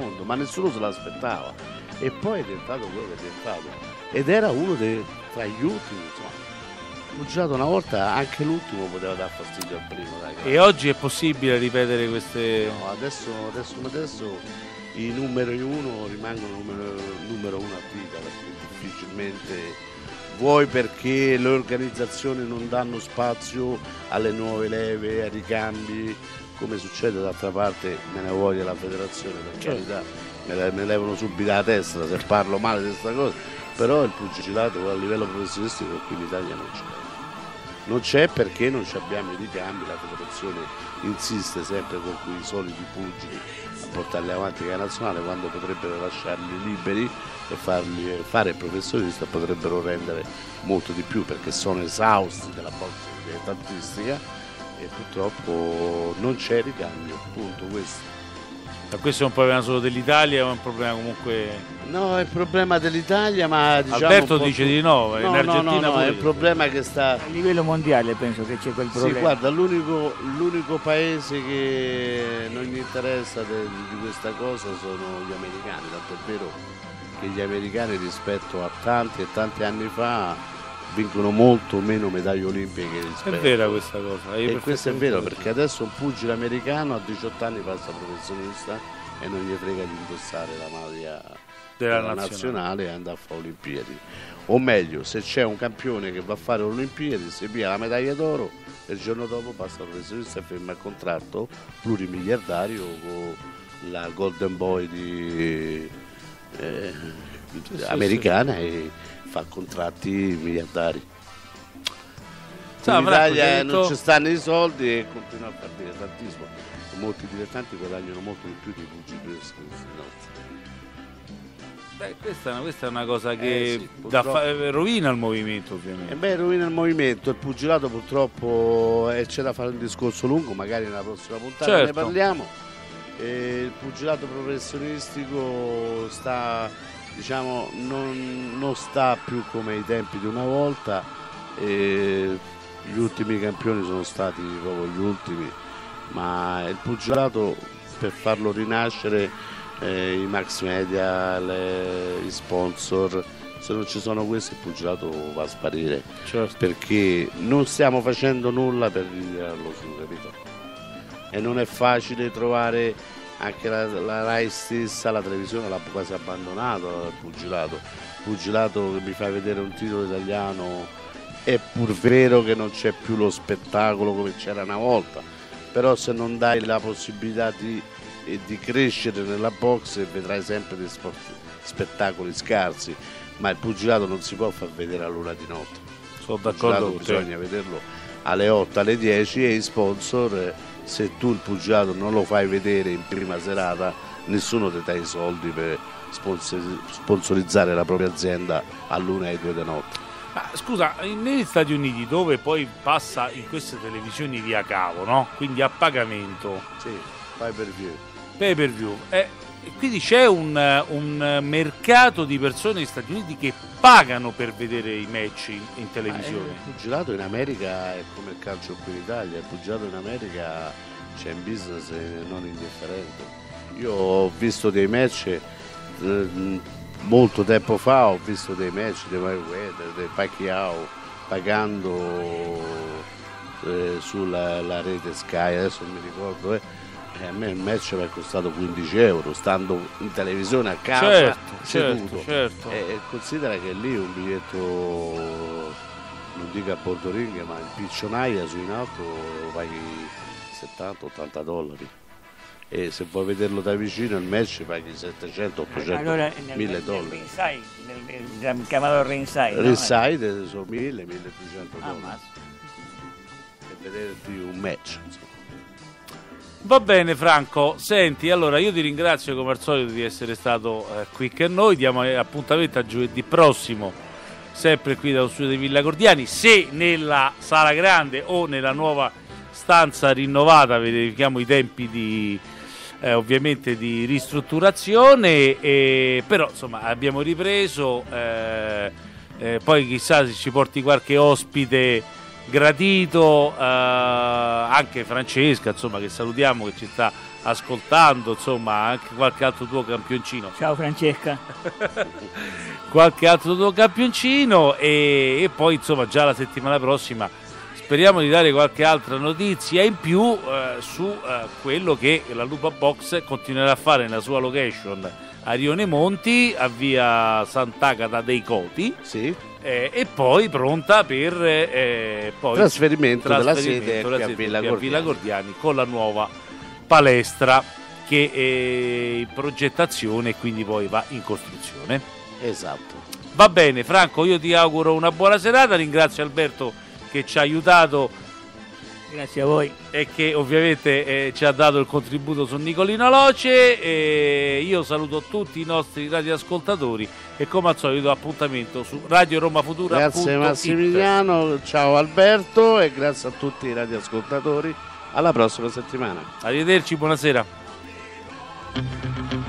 mondo, ma nessuno se l'aspettava. E poi è diventato quello che è diventato. Ed era uno tra gli ultimi, insomma. Pugilato una volta, anche l'ultimo poteva dar fastidio al primo. Dai, e oggi è possibile ripetere queste... No, adesso i numeri uno rimangono numero uno a vita, perché difficilmente vuoi, perché le organizzazioni non danno spazio alle nuove leve, ai ricambi, come succede d'altra parte, me ne voglia la federazione, per carità, me levano subito la testa se parlo male di questa cosa, però il pugilato a livello professionistico qui in Italia non c'è. Non c'è perché non abbiamo i ricambi, la federazione insiste sempre con quei soliti pugili a portarli avanti che è nazionale, quando potrebbero lasciarli liberi e farli fare il professionista, potrebbero rendere molto di più, perché sono esausti della boxe dilettantistica e purtroppo non c'è ricambio, punto, questo. Ma questo è un problema solo dell'Italia o è un problema comunque... No, è il problema dell'Italia, ma diciamo Alberto dice di no, in Argentina no, è il problema che sta... A livello mondiale penso che c'è quel problema. Sì, guarda, l'unico paese che non gli interessa di questa cosa sono gli americani, tanto è vero che gli americani rispetto a tanti e tanti anni fa vincono molto meno medaglie olimpiche rispetto. È vera questa cosa. E questo è vero, perché adesso un pugile americano a 18 anni passa professionista e non gli frega di indossare la maglia della nazionale e andare a fare Olimpiadi. O meglio, se c'è un campione che va a fare Olimpiadi, si piglia la medaglia d'oro e il giorno dopo passa professionista e firma il contratto plurimiliardario con la Golden Boy americana e fa contratti miliardari. In Italia non ci stanno i soldi e continua a fare dilettantismo. Molti dilettanti guadagnano molto di più dei pugili nostri. Beh, questa è una cosa che rovina il movimento, ovviamente. Rovina il movimento, il pugilato purtroppo c'è da fare un discorso lungo, magari nella prossima puntata ne parliamo. Il pugilato professionistico sta, diciamo, non sta più come ai tempi di una volta. Gli ultimi campioni sono stati proprio gli ultimi, ma il pugilato, per farlo rinascere, i max media, i sponsor, se non ci sono questi il pugilato va a sparire, perché non stiamo facendo nulla per ritirarlo su, capito? E non è facile trovare, anche la Rai stessa, la televisione l'ha quasi abbandonato il pugilato che mi fa vedere un titolo italiano. È pur vero che non c'è più lo spettacolo come c'era una volta, però se non dai la possibilità di crescere nella box vedrai sempre dei spettacoli scarsi, ma il pugilato non si può far vedere a luna di notte. Sono d'accordo, bisogna vederlo alle 8, alle 10 e i sponsor, se tu il pugilato non lo fai vedere in prima serata, nessuno ti dà i soldi per sponsorizzare la propria azienda all'una e 2 di notte. Ma scusa, negli Stati Uniti, dove poi passa in queste televisioni via cavo, no? Quindi a pagamento. Sì, pay per view. Quindi c'è un mercato di persone negli Stati Uniti che pagano per vedere i match in televisione. Il pugilato in America è come il calcio qui in Italia, il pugilato in America c'è un business non indifferente. Io ho visto dei match molto tempo fa, ho visto dei match di Mayweather, di Pacquiao pagando sulla rete Sky, adesso non mi ricordo, a me il match mi è costato 15 euro stando in televisione a casa, seduto. Certo. E considera che lì un biglietto, non dico a bordo ring, ma in piccionaia su in alto lo paghi $70-80. E se vuoi vederlo da vicino il match paghi 700, 800, allora, $1.000. Nel chiamato ringside, ringside sono $1.000-1.200 per vederti un match, insomma. Va bene Franco, senti, allora io ti ringrazio come al solito di essere stato qui con noi, diamo appuntamento a giovedì prossimo, sempre qui dallo studio di Villa Gordiani, se nella sala grande o nella nuova stanza rinnovata, verifichiamo i tempi di ovviamente di ristrutturazione, però insomma abbiamo ripreso, poi chissà se ci porti qualche ospite gradito, anche Francesca, insomma, che salutiamo, che ci sta ascoltando, insomma, anche qualche altro tuo campioncino. Ciao Francesca. Qualche altro tuo campioncino e poi insomma già la settimana prossima speriamo di dare qualche altra notizia in più su quello che la Lupa Box continuerà a fare nella sua location a Rione Monti, a via Sant'Agata dei Coti, sì. E poi pronta per poi trasferimento della sede a Villa Gordiani con la nuova palestra che è in progettazione e quindi poi va in costruzione. Esatto. Va bene Franco, io ti auguro una buona serata, ringrazio Alberto che ci ha aiutato. Grazie a voi. E che ovviamente ci ha dato il contributo su Nicolino Loce. Io saluto tutti i nostri radioascoltatori e come al solito appuntamento su Radio Roma Futura. Grazie Massimiliano, ciao Alberto e grazie a tutti i radioascoltatori. Alla prossima settimana. Arrivederci, buonasera.